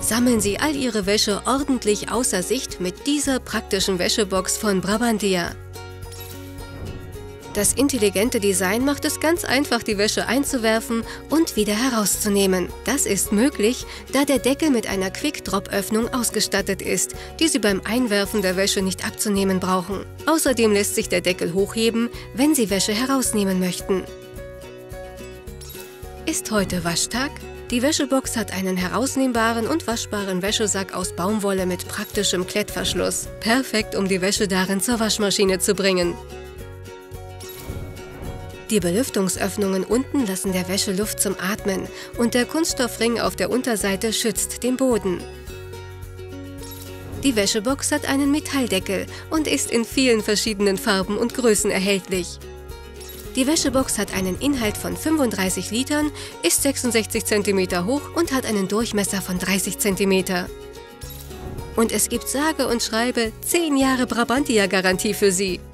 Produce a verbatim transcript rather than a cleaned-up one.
Sammeln Sie all Ihre Wäsche ordentlich außer Sicht mit dieser praktischen Wäschebox von Brabantia. Das intelligente Design macht es ganz einfach, die Wäsche einzuwerfen und wieder herauszunehmen. Das ist möglich, da der Deckel mit einer Quick-Drop-Öffnung ausgestattet ist, die Sie beim Einwerfen der Wäsche nicht abzunehmen brauchen. Außerdem lässt sich der Deckel hochheben, wenn Sie Wäsche herausnehmen möchten. Ist heute Waschtag? Die Wäschebox hat einen herausnehmbaren und waschbaren Wäschesack aus Baumwolle mit praktischem Klettverschluss. Perfekt, um die Wäsche darin zur Waschmaschine zu bringen. Die Belüftungsöffnungen unten lassen der Wäsche Luft zum Atmen und der Kunststoffring auf der Unterseite schützt den Boden. Die Wäschebox hat einen Metalldeckel und ist in vielen verschiedenen Farben und Größen erhältlich. Die Wäschebox hat einen Inhalt von fünfunddreißig Litern, ist sechsundsechzig Zentimeter hoch und hat einen Durchmesser von dreißig Zentimeter. Und es gibt sage und schreibe zehn Jahre Brabantia-Garantie für Sie.